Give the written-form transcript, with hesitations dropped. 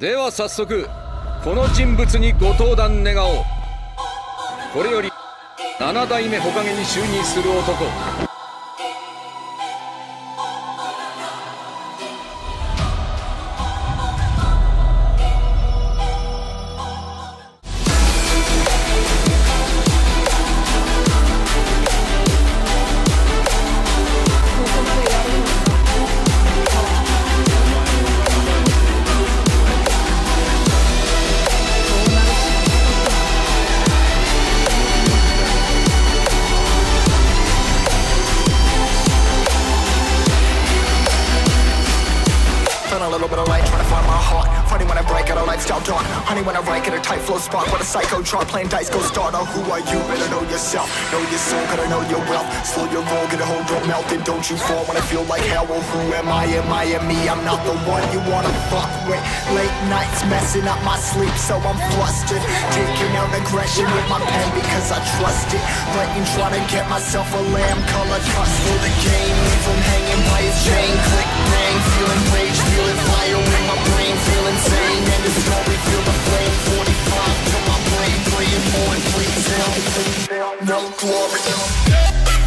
では早速この人物にご登壇願おう。これより7代目火影に就任する男。 Honey, when I rank in a tight flow spot, what a psycho chart, playing dice, go starter. Who are you? Better know yourself, know your soul, gotta know your wealth. Slow your roll, get a hold, don't melt it, don't you fall when I feel like hell. Well, who am I? Am I me? I'm not the one you wanna fuck with. Late nights messing up my sleep, so I'm flustered. Taking out aggression with my pen because I trust it. Writing, trying to get myself a lamb color trust for the game. Leave him hanging by his chain, click, bang, feeling rage, feeling fire in my brain, feel insane. And the story, feel the flame, 45 to my brain, playing more and please hell. No glory.